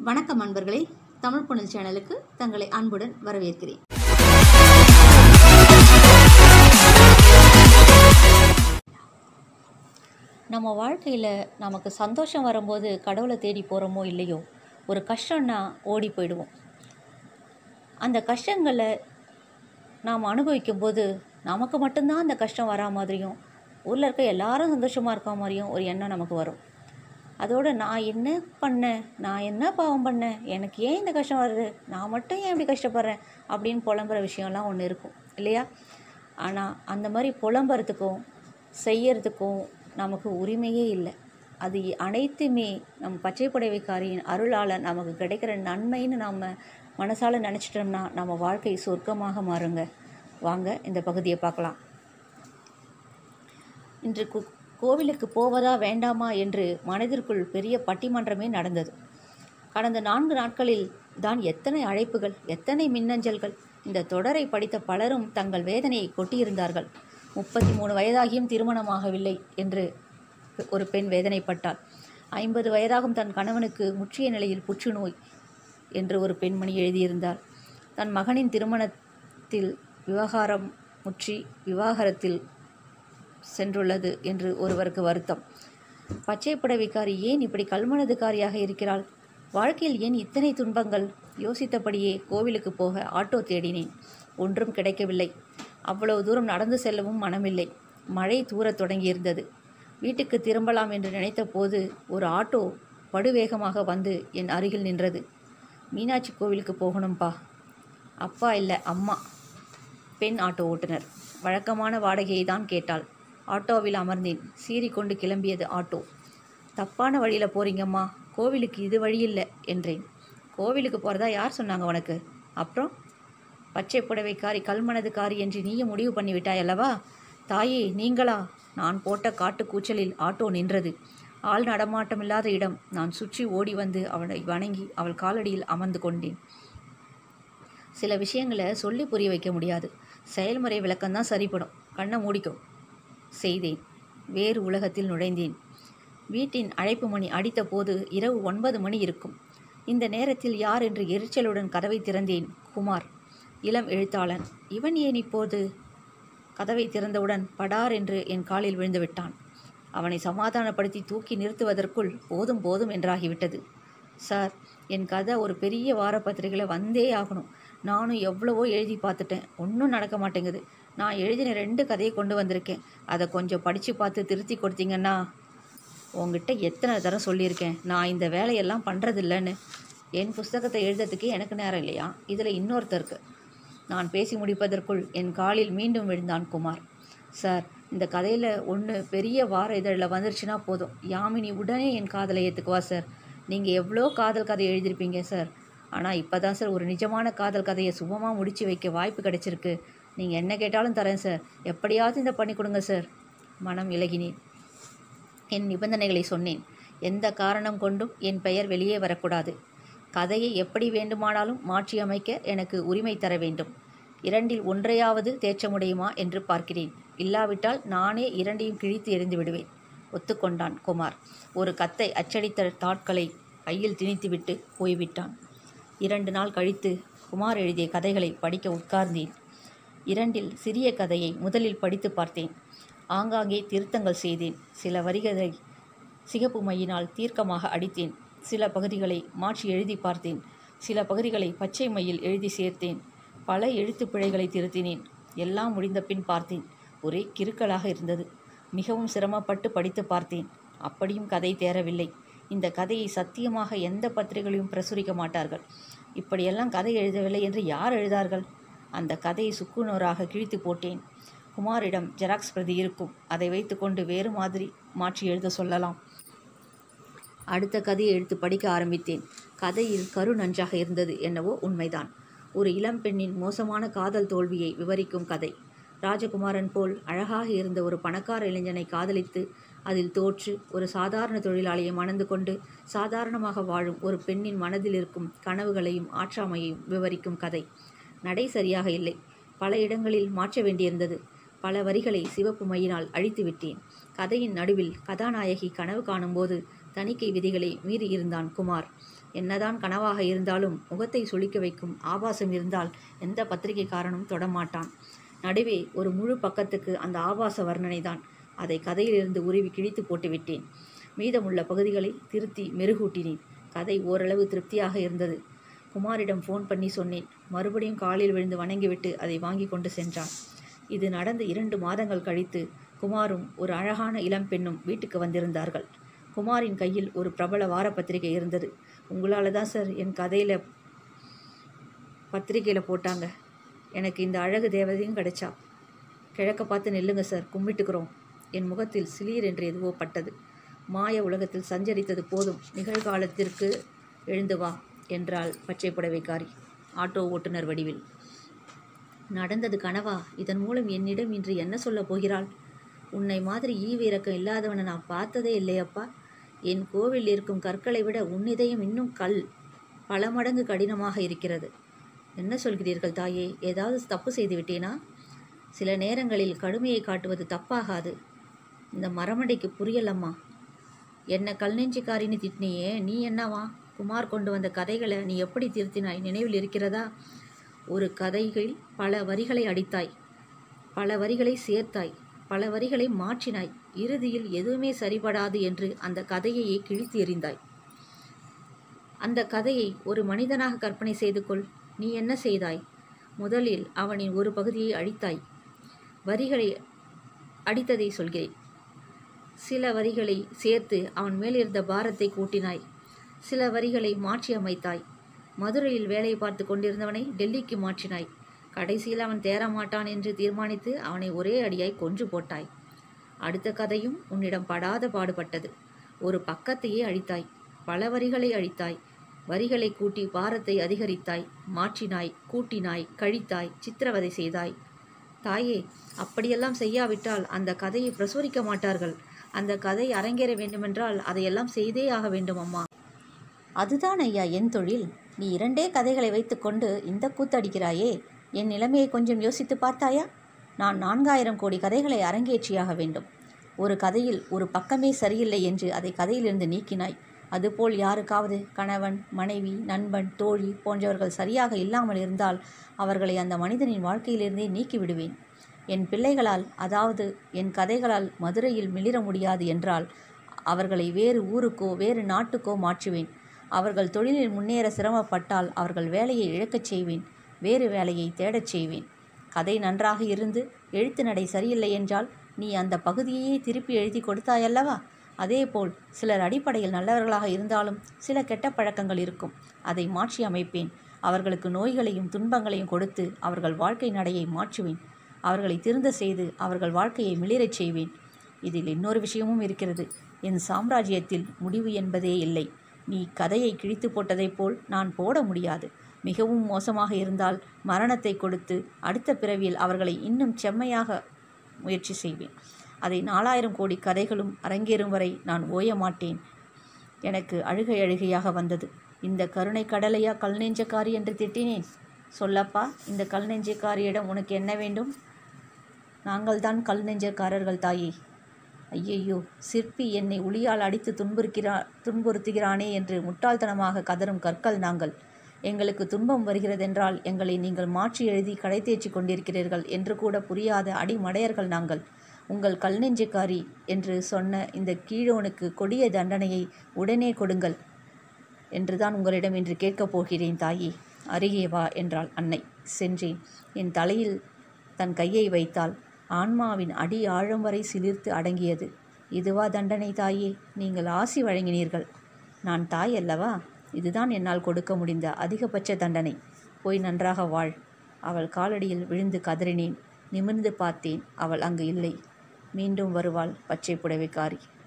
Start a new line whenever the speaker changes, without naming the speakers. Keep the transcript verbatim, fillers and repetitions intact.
வணக்கம் அன்பர்களே, தமிழ் புனல் சேனலுக்கு தங்களை அன்புடன் வரவேற்கிறேன். நம்ம வாழ்க்கையில் நமக்கு சந்தோஷம் வரும்போது கடவுளை தேடி போகிறோமோ இல்லையோ, ஒரு கஷ்டம்னா ஓடி போயிடுவோம். அந்த கஷ்டங்களை நாம் அனுபவிக்கும் போது நமக்கு மட்டும்தான் அந்த கஷ்டம் வரா மாதிரியும், ஊரில் இருக்க எல்லாரும் சந்தோஷமாக இருக்க மாதிரியும் ஒரு எண்ணம் நமக்கு வரும். அதோடு நான் என்ன பண்ணேன், நான் என்ன பாவம் பண்ணேன், எனக்கு ஏன் இந்த கஷ்டம் வருது, நான் மட்டும் ஏன் இப்படி கஷ்டப்படுறேன் அப்படின்னு புலம்புற விஷயம்லாம் ஒன்று இருக்கும் இல்லையா? ஆனால் அந்த மாதிரி புலம்புறதுக்கும் செய்யறதுக்கும் நமக்கு உரிமையே இல்லை. அது அனைத்துமே நம் பச்சை புடவைக்காரியின் அருளால் நமக்கு கிடைக்கிற நன்மைன்னு நம்ம மனசால் நினச்சிட்டோம்னா நம்ம வாழ்க்கை சொர்க்கமாக மாறுங்க. வாங்க இந்த பகுதியை பார்க்கலாம். இன்று கு கோவிலுக்கு போவதா வேண்டாமா என்று மனதிற்குள் பெரிய பட்டிமன்றமே நடந்தது. கடந்த நான்கு நாட்களில் தான் எத்தனை அழைப்புகள், எத்தனை மின்னஞ்சல்கள். இந்த தொடரை படித்த பலரும் தங்கள் வேதனையை கொட்டியிருந்தார்கள். முப்பத்தி மூணு வயதாகியும் திருமணமாகவில்லை என்று ஒரு பெண் வேதனைப்பட்டாள். ஐம்பது வயதாகும் தன் கணவனுக்கு முற்றிய நிலையில் புற்றுநோய் என்று ஒரு பெண்மணி எழுதியிருந்தார். தன் மகனின் திருமணத்தில் விவகாரம் முற்றி விவாகரத்தில் சென்றுள்ளது என்று ஒருவருக்கு வருத்தம். பச்சை புடவைக்காரி ஏன் இப்படி கல்மனதுக்காரியாக இருக்கிறாள்? வாழ்க்கையில் ஏன் இத்தனை துன்பங்கள்? யோசித்தபடியே கோவிலுக்கு போக ஆட்டோ தேடினேன். ஒன்றும் கிடைக்கவில்லை. அவ்வளவு தூரம் நடந்து செல்லவும் மனமில்லை. மழை தூரத் தொடங்கியிருந்தது. வீட்டுக்கு திரும்பலாம் என்று நினைத்த போது ஒரு ஆட்டோ படுவேகமாக வந்து என் அருகில் நின்றது. மீனாட்சி கோவிலுக்கு போகணும்பா. அப்பா இல்லை, அம்மா. பெண் ஆட்டோ ஓட்டுநர். வழக்கமான வாடகையை தான் கேட்டாள். ஆட்டோவில் அமர்ந்தேன். சீறிக்கொண்டு கிளம்பியது ஆட்டோ. தப்பான வழியில் போகிறீங்கம்மா, கோவிலுக்கு இது வழி இல்லை என்றேன். கோவிலுக்கு போகிறதா யார் சொன்னாங்க உனக்கு? அப்புறம் பச்சை புடவைக்காரி கல்மனதுக்காரி என்று நீயும் முடிவு பண்ணிவிட்டாய் அல்லவா? தாயே நீங்களா? நான் போட்ட காட்டு கூச்சலில் ஆட்டோ நின்றது. ஆள் நடமாட்டமில்லாத இடம். நான் சுற்றி ஓடி வந்து அவளை வணங்கி அவள் காலடியில் அமர்ந்து கொண்டேன். சில விஷயங்களை சொல்லி புரிய வைக்க முடியாது. செயல்முறை விளக்கம்தான் சரிப்படும். கண்ணை மூடிக்கும் செய்தேன். வேறு உலகத்தில் நுழைந்தேன். வீட்டின் அழைப்பு மணி அடித்த போது இரவு ஒன்பது மணி இருக்கும். இந்த நேரத்தில் யார் என்று எரிச்சலுடன் கதவை திறந்தேன். குமார், இளம் எழுத்தாளன். இவன் ஏன் இப்போது? கதவை திறந்தவுடன் படார் என்று என் காலில் விழுந்து விட்டான். அவனை சமாதானப்படுத்தி தூக்கி நிறுத்துவதற்குள் போதும் போதும் என்றாகிவிட்டது. சார், என் கதை ஒரு பெரிய வாரப்பத்திரிகையில் வந்தே ஆகணும். நானும் எவ்வளவோ எழுதி பார்த்துட்டேன், ஒன்றும் நடக்க மாட்டேங்குது. நான் எழுதின ரெண்டு கதையை கொண்டு வந்திருக்கேன். அதை கொஞ்சம் படித்து பார்த்து திருத்தி கொடுத்தீங்கன்னா. உங்ககிட்ட எத்தனை தரம் சொல்லியிருக்கேன் நான் இந்த வேலையெல்லாம் பண்ணுறதில்லன்னு. என் புஸ்தகத்தை எழுதுறதுக்கே எனக்கு நேரம் இல்லையா? இதில் இன்னொருத்தருக்கு. நான் பேசி முடிப்பதற்குள் என் காலில் மீண்டும் விழுந்தான் குமார். சார், இந்த கதையில் ஒன்று பெரிய வார இதழில் வந்துருச்சுன்னா போதும், யாமினி உடனே என் காதலை ஏற்றுக்குவா சார். நீங்கள் எவ்வளோ காதல் கதை எழுதியிருப்பீங்க சார். ஆனால் இப்போ தான் சார் ஒரு நிஜமான காதல் கதையை சுபமாக முடித்து வைக்க வாய்ப்பு கிடைச்சிருக்கு. நீங்கள் என்ன கேட்டாலும் தரேன் சார். எப்படியாவது இந்த பண்ணி கொடுங்க சார். மனம் இலகினேன். என் நிபந்தனைகளை சொன்னேன். எந்த காரணம் கொண்டும் என் பெயர் வெளியே வரக்கூடாது. கதையை எப்படி வேண்டுமானாலும் மாற்றியமைக்க எனக்கு உரிமை தர வேண்டும். இரண்டில் ஒன்றையாவது தேற்ற முடியுமா என்று பார்க்கிறேன். இல்லாவிட்டால் நானே இரண்டையும் கிழித்து எறிந்து விடுவேன். ஒத்துக்கொண்டான் குமார். ஒரு கத்தை அச்சடித்த தாட்களை கையில் திணித்துவிட்டு போய்விட்டான். இரண்டு நாள் கழித்து குமார் எழுதிய கதைகளை படிக்க உட்கார்ந்தேன். இரண்டில் சிறிய கதையை முதலில் படித்து பார்த்தேன். ஆங்காங்கே திருத்தங்கள் செய்தேன். சில வரிகளை சிகப்பு மையினால் தீர்க்கமாக அடித்தேன். சில பகுதிகளை மாற்றி எழுதி பார்த்தேன். சில பகுதிகளை பச்சை மையில் எழுதி சேர்த்தேன். பல எழுத்து பிழைகளை திருத்தினேன். எல்லாம் முடிந்த பின் பார்த்தேன். ஒரே கிறுக்கலாக இருந்தது. மிகவும் சிரமப்பட்டு படித்து பார்த்தேன். அப்படியும் கதை தேரவில்லை. இந்த கதையை சத்தியமாக எந்த பத்திரிகைகளையும் பிரசுரிக்க மாட்டார்கள். இப்படியெல்லாம் கதை எழுதவில்லை என்று யார் எழுதார்கள்? அந்த கதையை சுக்குநூறாக கிழித்து போட்டேன். குமாரிடம் ஜெராக்ஸ் பிரதி இருக்கும். அதை வைத்துக்கொண்டு வேறு மாதிரி மாற்றி எழுத சொல்லலாம். அடுத்த கதையை எடுத்து படிக்க ஆரம்பித்தேன். கதையில் கரு நன்றாக இருந்தது. என்னவோ உண்மைதான். ஒரு இளம் பெண்ணின் மோசமான காதல் தோல்வியை விவரிக்கும் கதை. ராஜகுமாரன் போல் அழகாக இருந்த ஒரு பணக்கார இளைஞனை காதலித்து அதில் தோற்று ஒரு சாதாரண தொழிலாளியை மணந்து கொண்டு சாதாரணமாக வாழும் ஒரு பெண்ணின் மனதில் இருக்கும் கனவுகளையும் ஆற்றாமையையும் விவரிக்கும் கதை. நடை சரியாக இல்லை. பல இடங்களில் மாற்ற வேண்டியிருந்தது. பல வரிகளை சிவப்பு மையினால் அழித்து விட்டேன். கதையின் நடுவில் கதாநாயகி கனவு காணும்போது தணிக்கை விதிகளை மீறியிருந்தான் குமார். என்னதான் கனவாக இருந்தாலும் முகத்தை சுளிக்க வைக்கும் ஆபாசம் இருந்தால் எந்த பத்திரிகைக்காரனும் தொடமாட்டான். நடுவே ஒரு முழு பக்கத்துக்கு அந்த ஆபாச வர்ணனை தான். அதை கதையிலிருந்து உருவி கிழித்து போட்டுவிட்டேன். மீதமுள்ள பகுதிகளை திருத்தி மெருகூட்டினேன். கதை ஓரளவு திருப்தியாக இருந்தது. குமாரிடம் ஃபோன் பண்ணி சொன்னேன். மறுபடியும் காலில் விழுந்து வணங்கிவிட்டு அதை வாங்கி கொண்டு சென்றான். இது நடந்து இரண்டு மாதங்கள் கழித்து குமாரும் ஒரு அழகான இளம்பெண்ணும் வீட்டுக்கு வந்திருந்தார்கள். குமாரின் கையில் ஒரு பிரபல வார பத்திரிகை இருந்தது. உங்களால் தான் சார் என் கதையில் பத்திரிகையில் போட்டாங்க. எனக்கு இந்த அழகு தேவதையும் கிடைச்சா. கிழக்க பார்த்து நெல்லுங்க சார், கும்பிட்டுக்கிறோம். என் முகத்தில் சிலீர் என்று எதுவோ பட்டது. மாய உலகத்தில் சஞ்சரித்தது போதும், நிகழ்காலத்திற்கு எழுந்து வா என்றாள் பச்சை புடவைக்காரி ஆட்டோ ஓட்டுநர் வடிவில். நடந்தது கனவா? இதன் மூலம் என்னிடம் இன்று என்ன சொல்லப் போகிறாள்? உன்னை மாதிரி ஈவு இறக்கம் இல்லாதவனை நான் பார்த்ததே இல்லையப்பா. என் கோவில் இருக்கும் கற்களை விட உன் இதயம் இன்னும் கல் பல மடங்கு கடினமாக இருக்கிறது. என்ன சொல்கிறீர்கள் தாயே? ஏதாவது தப்பு செய்து விட்டேனா? சில நேரங்களில் கடுமையை காட்டுவது தப்பாகாது. இந்த மரமண்டைக்கு புரியலம்மா. என்ன கல் நெஞ்சிக்காரின்னு திட்டினியே, நீ என்னவா? குமார் கொண்டு வந்த கதைகளை நீ எப்படி திருத்தினாய் நினைவில் இருக்கிறதா? ஒரு கதைகள் பல வரிகளை அடித்தாய், பல வரிகளை சேர்த்தாய், பல வரிகளை மாற்றினாய். இறுதியில் எதுவுமே சரிபடாது என்று அந்த கதையையே கிழித்து எறிந்தாய். அந்த கதையை ஒரு மனிதனாக கற்பனை செய்து கொள். நீ என்ன செய்தாய்? முதலில் அவனின் ஒரு பகுதியை அழித்தாய். வரிகளை அடித்ததை சொல்கிறேன். சில வரிகளை சேர்த்து அவன் மேலிருந்த பாரத்தை கூட்டினாய். சில வரிகளை மாற்றி அமைத்தாய். மதுரையில் வேலை பார்த்து கொண்டிருந்தவனை டெல்லிக்கு மாற்றினாய். கடைசியில் அவன் தேரமாட்டான் என்று தீர்மானித்து அவனை ஒரே அடியாய் கொன்று போட்டாய். அடுத்த கதையும் உன்னிடம் படாத பாடுபட்டது. ஒரு பக்கத்தையே அழித்தாய். பல வரிகளை அழித்தாய். வரிகளை கூட்டி பாரத்தை அதிகரித்தாய். மாற்றினாய், கூட்டினாய், கழித்தாய், சித்திரவதை செய்தாய். தாயே, அப்படியெல்லாம் செய்யாவிட்டால் அந்த கதையை பிரசுரிக்க மாட்டார்கள். அந்த கதை அரங்கேற வேண்டுமென்றால் அதையெல்லாம் செய்தே ஆக வேண்டும் அம்மா. அதுதான் ஐயா என் தொழில். நீ இரண்டே கதைகளை வைத்துக்கொண்டு இந்த கூத்தடிக்கிறாயே. என் நிலைமையை கொஞ்சம் யோசித்து பார்த்தாயா? நான் நான்காயிரம் கோடி கதைகளை அரங்கேற்றியாக வேண்டும். ஒரு கதையில் ஒரு பக்கமே சரியில்லை என்று அதை கதையிலிருந்து நீக்கினாய். அதுபோல் யாருக்காவது கணவன், மனைவி, நண்பன், தோழி போன்றவர்கள் சரியாக இல்லாமல் இருந்தால் அவர்களை அந்த மனிதனின் வாழ்க்கையிலிருந்தே நீக்கி விடுவேன். என் பிள்ளைகளால், அதாவது என் கதைகளால் மதுரையில் மிளிர முடியாது என்றால் அவர்களை வேறு ஊருக்கோ வேறு நாட்டுக்கோ மாற்றுவேன். அவர்கள் தொழிலில் முன்னேற சிரமப்பட்டால் அவர்கள் வேலையை இழக்கச் செய்வேன். வேறு வேலையை தேடச் செய்வேன். கதை நன்றாக இருந்து எழுத்து நடை சரியில்லை என்றால் நீ அந்த பகுதியையே திருப்பி எழுதி கொடுத்தாயல்லவா? அதேபோல் சிலர் அடிப்படையில் நல்லவர்களாக இருந்தாலும் சில கெட்ட பழக்கங்கள் இருக்கும். அதை மாற்றி அமைப்பேன். அவர்களுக்கு நோய்களையும் துன்பங்களையும் கொடுத்து அவர்கள் வாழ்க்கை நடையை மாற்றுவேன். அவர்களை திருந்த செய்து அவர்கள் வாழ்க்கையை மிளிரச் செய்வேன். இதில் இன்னொரு விஷயமும் இருக்கிறது. என் சாம்ராஜ்யத்தில் முடிவு என்பதே இல்லை. நீ கதையை கிழித்து போட்டதைப் போல் நான் போட முடியாது. மிகவும் மோசமாக இருந்தால் மரணத்தை கொடுத்து அடுத்த பிறவியில் அவர்களை இன்னும் செம்மையாக முயற்சி செய்வேன். அதை நாலாயிரம் கோடி கதைகளும் அரங்கேறும் வரை நான் ஓய மாட்டேன். எனக்கு அழுகை அழுகையாக வந்தது. இந்த கருணை கடலையா கல் நெஞ்சக்காரி என்று திட்டினேன். சொல்லப்பா, இந்த கல் நெஞ்சக்காரியிடம் உனக்கு என்ன வேண்டும்? நாங்கள் தான் கல் நெஞ்சக்காரர்கள் தாயே. ஐயையோ, சிற்பி என்னை உளியால் அடித்து துன்புறுக்கிறா துன்புறுத்துகிறானே என்று முட்டாள்தனமாக கதரும் கற்கள் நாங்கள். எங்களுக்கு துன்பம் வருகிறதென்றால் எங்களை நீங்கள் மாற்றி எழுதி கடை தேற்றி கொண்டிருக்கிறீர்கள் என்று கூட புரியாத அடிமடையர்கள் நாங்கள். உங்கள் கல் நெஞ்சுக்காரி என்று சொன்ன இந்த கீழோனுக்கு கொடிய தண்டனையை உடனே கொடுங்கள் என்றுதான் உங்களிடம் இன்று கேட்கப் போகிறேன் தாயே. அருகே வா என்றாள் அன்னை. சென்றேன். என் தலையில் தன் கையை வைத்தாள். ஆன்மாவின் அடி ஆழம் வரை சிலிர்த்து அடங்கியது. இதுவா தண்டனை தாயே? நீங்கள் ஆசி வழங்கினீர்கள். நான் தாய் அல்லவா? இதுதான் என்னால் கொடுக்க முடிந்த அதிகபட்ச தண்டனை. போய் நன்றாக வாழ். அவள் காலடியில் விழுந்து கதறினேன். நிமிர்ந்து பார்த்தேன். அவள் அங்கு இல்லை. மீண்டும் வருவாள் பச்சை புடவைக்காரி.